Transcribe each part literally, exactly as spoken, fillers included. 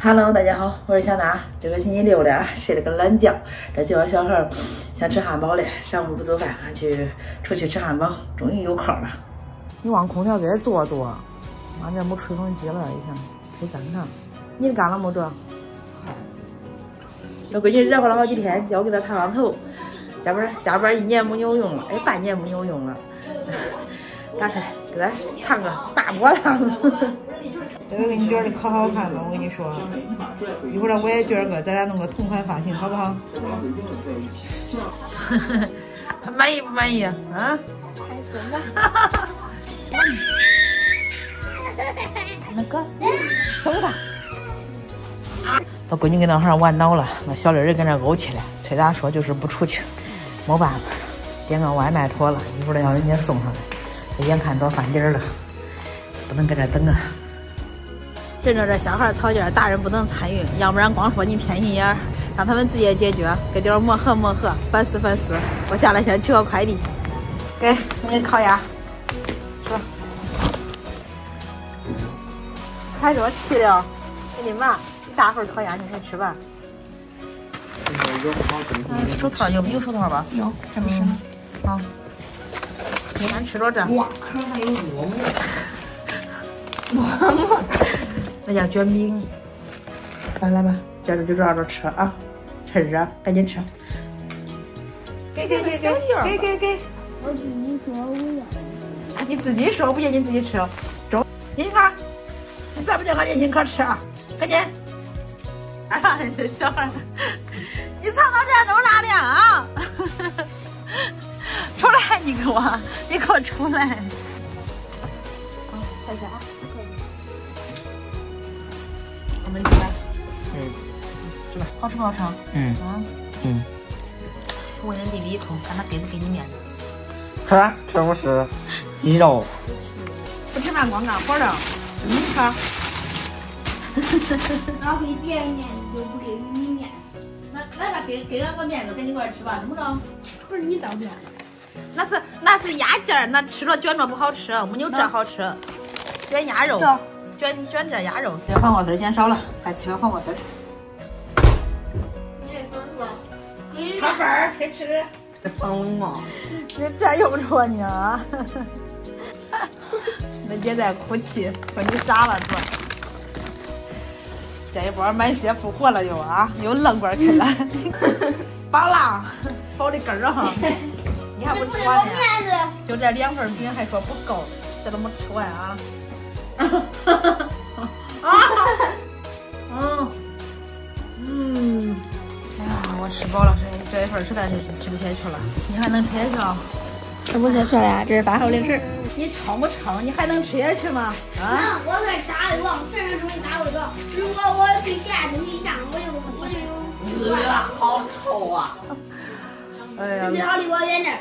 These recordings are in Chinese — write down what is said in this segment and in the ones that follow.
Hello， 大家好，我是小娜。这个星期六了，睡了个懒觉。这叫小孩想吃汉堡嘞，上午不做饭，俺去出去吃汉堡，终于有空了。你往空调给它坐坐，俺这没吹风机了，已经吹干它。你干了没这？这闺女热乎了好几天，要给她烫上头。这边下边一年没有用了，哎，半年没有用了。打开给她烫个大波浪。这个给你卷的可好看了，我跟你说，一会儿我也卷个，咱俩弄个同款发型，好不好？满意不满意啊？还行吧。那个，走吧。我闺女跟那哈玩恼了，我小丽人跟那怄气了，崔大说就是不出去，没办法，点个外卖妥了，一会儿要人家送上来，眼看到饭点了，不能搁这等啊。趁着这小孩吵架，大人不能参与，要不然光说你偏心眼儿，让他们自己解决，给点磨合磨合，反思反思。我下来先取个快递，给你烤鸭，吃。还说气了，给你妈一大份烤鸭，你先吃吧。嗯，手套有有手套吧？有，还没吃呢。好，你先吃着这。哇，可还有馍馍。馍馍。那叫卷饼，来来吧，接着就照着吃啊，趁热赶紧吃。给给给给给给给！ 我自己说我要。 啊，你自己说，不行你自己吃。中，你看，你再不叫俺年轻可吃啊，赶紧！哎呀，这小孩，你藏到这弄啥呢啊？出来，你给我，你给我出来！啊，下去啊。我们吃吧，嗯，是吧？好吃不好吃？嗯嗯嗯。问人弟弟一口，让他给不给你面子？ 吃，这不是鸡肉。 不吃饭光干活了，你吃。 老给别人面子就不给你面子。 那来吧，给给俺个面子，跟你一块吃吧，怎么着？ 不是你倒面。 那是那是鸭筋儿，那吃了卷着不好吃，没有这好吃。卷鸭肉。卷卷这鸭肉，这黄瓜丝嫌少了，再切个黄瓜丝。 你这孙子， 炒饭儿谁吃？ 胖嘛？ 你这用着你啊！那姐在哭泣，说你傻了是吧？这一波满血复活了又啊，又愣棍开了，饱了，饱的根儿哈。你还不吃完呢？就这两份饼还说不够，这都没吃完啊。啊，嗯嗯，哎呀，我吃饱了，这这一份实在是吃不下去了。你还能吃下去啊？ 吃不下去了呀，这是饭后零食。 你撑不撑？你还能吃下去吗？ 啊！我是大胃王，全是属于大胃王。如果我对其他东西一样，我就我就有。 呃，好臭啊！ 哎呀， 最好离我远点。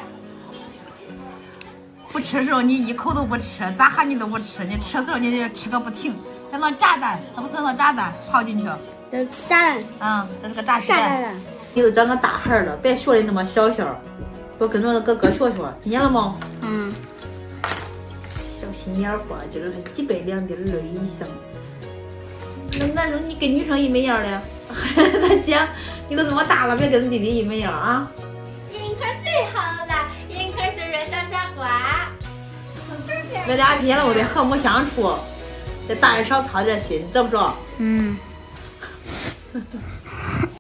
不吃的时候你一口都不吃，咋喊你都不吃，你吃的时候你就吃个不停。像那炸蛋，那不是那炸蛋泡进去？ 这炸蛋。 嗯，这是个炸鸡啥蛋。 蛋？ 你都长个大孩了，别学的那么小小，多跟着哥哥学学，听见了吗？ 嗯。 小心眼花，今儿还几百两边泪香。那男生你跟女生一模样的，他讲你都这么大了，别跟弟弟一模样啊。 银科最好了，银科就是小傻瓜。 这俩天了，我得和睦相处，这大人少操这心，知不知道？ 嗯。